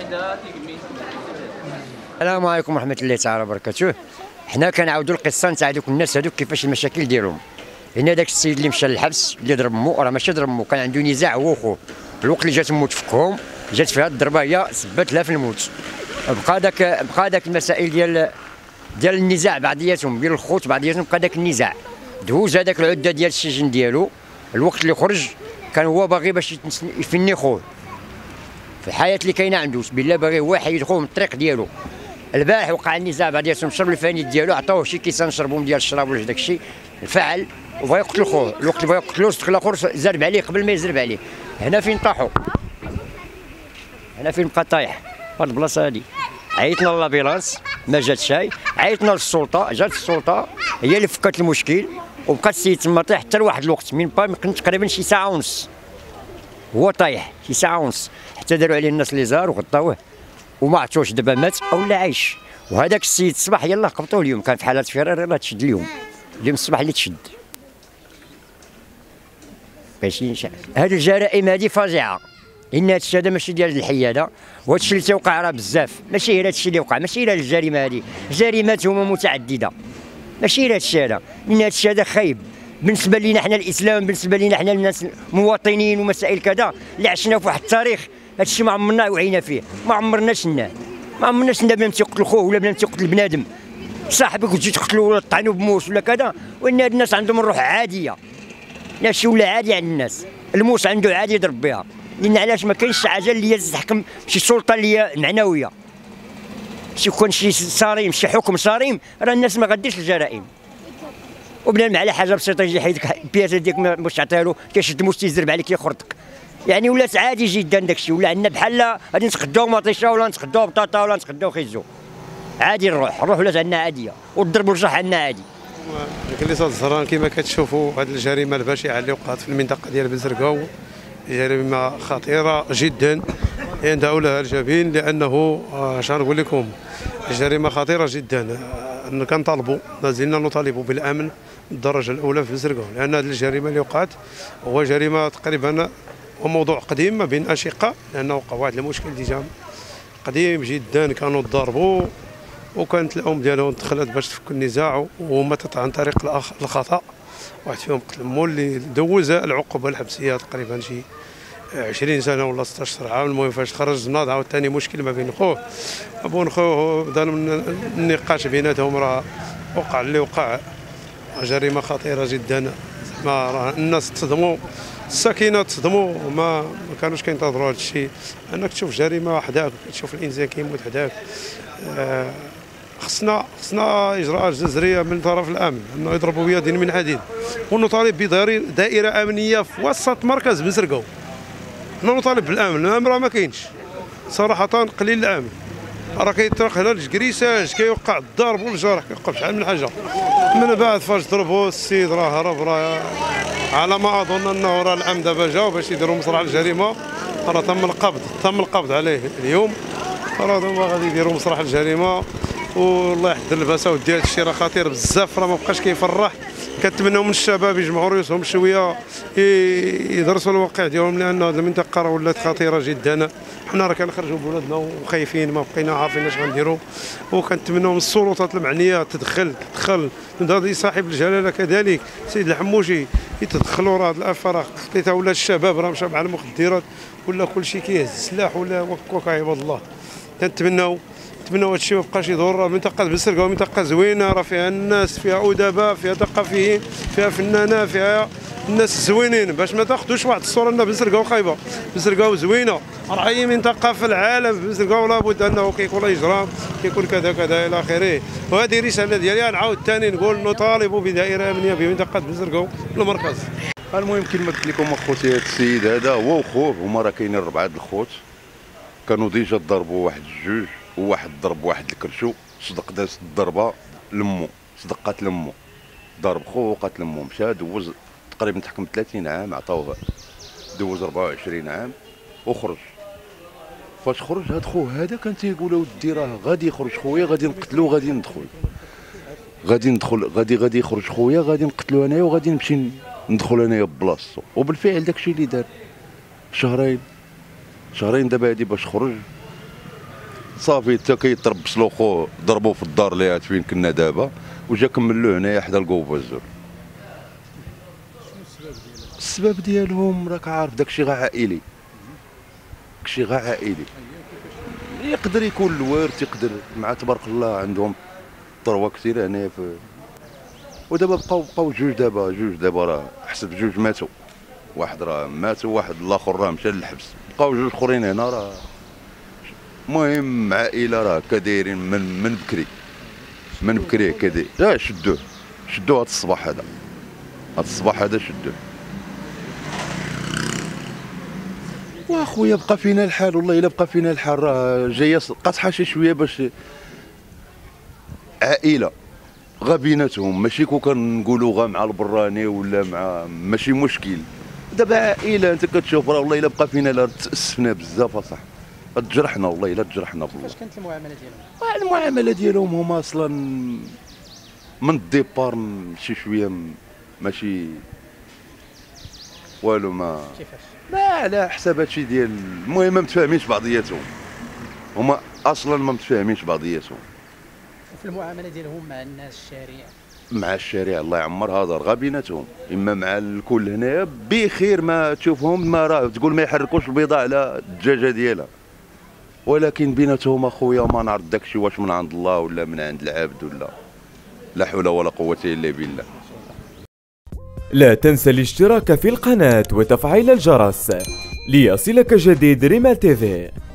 السلام عليكم ورحمة الله تعالى وبركاته. حنا كنعاودوا القصة نتاع دوك الناس هذوك كيفاش المشاكل ديالهم. لأن داك السيد اللي مشى للحبس اللي ضرب مو راه ماشي ضرب مو، كان عنده نزاع هو وخوه. الوقت اللي جات مو تفكهم جات فيها الضربة هي سبت لها في الموت. بقى داك المسائل ديال النزاع بعضياتهم ديال الخوت بعضياتهم، بقى داك النزاع. دوز هذاك العدة ديال السجن ديالو، الوقت اللي خرج كان هو باغي باش يفني خوه. في الحياة اللي كاينة عنده بالله باغي هو يحيد خوه من الطريق ديالو. البارح وقع النزاع بعضياتهم، شرب الفاني ديالو عطاوه شي كيسان شربهم ديال الشراب ولا داك الشيء، انفعل وبغى يقتل خوه. الوقت اللي بغى يقتلو صدق الاخر زرب عليه قبل ما يزرب عليه. هنا فين طاحوا، هنا فين بقى طايح في هاد البلاصه هادي. عيطنا للابيلانس ما جات شاي، عيطنا للسلطه جات السلطه هي اللي فكت المشكل، وبقى السيد تما طايح حتى لواحد الوقت من تقريبا شي ساعه ونص هو طايح، شي ساعه ونص حتى داروا عليه الناس اللي زار وغطاوه وما عرفتوش دابا مات او لا عايش. وهذاك السيد الصباح يلاه قبطوه اليوم، كان في حالة فرار يلاه تشد اليوم الصباح اللي تشد. ماشي هاد الجرائم هادي فاجعه، لان هادشي هذا ماشي ديال الحياده، وهادشي اللي تيوقع راه بزاف، ماشي غير هادشي اللي وقع، ماشي غير الجريمه هادي، الجريمات هما متعدده، ماشي غير هادشي هذا، لان هادشي هذا خايب بالنسبه لينا حنا الاسلام، بالنسبه لينا حنا الناس مواطنين ومسائل كذا اللي عشنا في واحد التاريخ. هادشي ما عمرنا وعينا فيه، ما عمرناش لنا بنادم تيقتل خوه ولا بنادم تيقتل بنادم صاحبك وتجي تقتلو ولا تطعنو بموس ولا كذا. وان هاد الناس عندهم الروح عاديه، ماشي ولا عادي عند الناس. الموس عنده عادي يضرب بها، لان علاش ما كاينش حاجه اللي هي تحكم شي سلطه اللي هي معنويه، شي يكون شي صارم شي حكم صارم راه الناس ما غاديش الجرائم. وبنادم على حاجه بسيطه يجي يحيدك البياسه ديالك باش تعطيها له كيشد موس تيزرب عليك يخرطك. يعني ولات عادي جدا داكشي، ولا عندنا بحال غادي نتغداو مطيشه ولا نتغداو بطاطا ولا نتغداو خيزو. عادي الروح ولات عندنا عاديه، والضرب والجرح عندنا عادي. كليسة الزهران كما كتشوفوا هذه الجريمه البشعه اللي وقعت في المنطقه ديال بزرقاو جريمه خطيره جدا يندعو لها الجبين، لانه اش غنقول لكم جريمه خطيره جدا. كنطالبوا لازلنا نطالبوا بالامن الدرجه الاولى في بزرقاو، لان هذه الجريمه اللي وقعت هو جريمه تقريبا وموضوع قديم ما بين اشقاء، لانه وقع واحد المشكل ديجا قديم جدا، كانوا تضاربوا وكانت الام ديالهم دخلت باش تفك النزاع وماتت عن طريق الخطا. واحد فيهم قتل مو اللي دوز العقوبه الحبسيه تقريبا شي 20 سنه ولا 16 عام. المهم فاش خرج ناض عاود ثاني مشكل ما بين خوه ابو خوه، دار من النقاش بيناتهم راه وقع اللي وقع. جريمه خطيره جدا، زعما راه الناس تصدموا، الساكنه تصدموا، ما كانوش كينتظروا هذا الشيء. انك تشوف جريمه حداك، تشوف الانسان كيموت حداك. خصنا اجراءات جذريه من طرف الامن، انه يضربوا بيد من حديد، ونطالب بدائره امنيه في وسط مركز بزرقاو. حنا نطالب بالامن، الامن راه ما كاينش صراحه، قليل الامن، راه كيطرق هنا الجريساج، كيوقع الضرب والجرح، كيوقع شحال من حاجه. من بعد فاش ضربوا السيد راه هرب، راه على ما اظن انه راه الامن دابا جاو باش يديروا مصرع الجريمه، راه تم القبض عليه اليوم، راه هما غادي يديروا مصرع الجريمه. والله يحضر الباسه ودي هذا الشيء راه خطير بزاف، راه ما بقاش كيفرح. كنتمناو من الشباب يجمعوا رؤوسهم شويه يدرسوا الواقع ديالهم، لان هذه المنطقه راه ولات خطيره جدا. حنا راه كنخرجوا بولادنا وخايفين، ما بقينا عارفين اش غنديروا. وكنتمناو من السلطات المعنيه تدخل من هذا صاحب الجلاله كذلك سيد الحموشي يتدخلوا. راه الافه خطيتها ولات الشباب راه مشى مع المخدرات ولا كل شيء كيهز السلاح ولا وكوك عباد الله. كنتمناو هذا الشيء ما بقاش يدور. منطقه بزرقاو منطقه زوينه، راه فيها الناس، فيها ادباء، فيها ثقافيين، فيها فنانه، فيها الناس زوينين، باش ما تاخذوش واحد الصوره ان بزرقاو خايبه. بزرقاو زوينه، راه اي منطقه في العالم بزرقاو لابد انه كيكون اجرام، كيكون كذا كذا الى اخره. وهذه الرساله ديالي، نعاود ثاني نقول نطالب بدائره امنيه بمنطقه بزرقاو المركز. المهم كما قلت لكم اخوتي، هذا السيد هذا هو وخوه، هما راه كاينين 4 د الخوت، كانوا ديجا ضربوا واحد الجوج، وواحد ضرب واحد الكرشو، صدق داز الضربه لمو، صدقات لمو، ضرب خوه وقتل امو. مشى دوز تقريبا تحكم 30 عام، عطاوه دوز 24 عام وخرج. فاش خرج هاد خوه هذا كان تيقول اودي راه غادي يخرج خويا، غادي نقتلو، غادي ندخل غادي يخرج خويا، غادي نقتلو انايا وغادي نمشي ندخل انايا ببلاصتو. وبالفعل داكشي اللي دار. شهرين دابا هادي باش خرج، صافي حتى كيتربص له خو ضربوه في الدار اللي عاد فين كنا دابا وجا كملوه هنايا حدا الكوفازور. السبب ديالهم راك عارف داكشي غير عائلي، داكشي غير عائلي. يقدر يكون الوارث، يقدر مع تبارك الله عندهم ثروه كثيره هنايا في، ودابا بقاو جوج دابا راه حسب جوج ماتوا، واحد راه مات وواحد الاخر راه مشى للحبس، بقاو جوج اخرين هنا راه. المهم عائله راه كدايرين من بكري كداير. شدوه هذا الصباح هذا شدوه. واخويا بقى فينا الحال والله الا بقى فينا الحال، راه جايه قاصحه شي شويه باش عائله غا بيناتهم، ماشي كون كنقولوا غا مع البراني ولا مع ماشي مشكل. دابا عائله انت كتشوف راه والله الا بقى فينا لا تاسفنا بزاف اصاحبي، تجرحنا والله الا تجرحنا بالله. كيفاش كانت المعامله ديالهم؟ المعامله ديالهم هما اصلا من الديبار شي شويه ماشي والو، ما كيفاش؟ ما على حساب هادشي ديال المهم ما متفاهمينش بعضياتهم، هما اصلا ما متفاهمينش بعضياتهم. وفي المعامله ديالهم مع الناس الشارع؟ مع الشارع الله يعمر هذا غا بيناتهم، اما مع الكل هنايا بخير، ما تشوفهم ما راه تقول ما يحركوش البيضه على الدجاجه ديالها، ولكن بيناتهم اخويا ما نعرف داكشي واش من عند الله ولا من عند العبد ولا لا حول ولا قوه الا بالله. لا تنسى الاشتراك في القناة وتفعيل الجرس ليصلك جديد ريمال تيفي.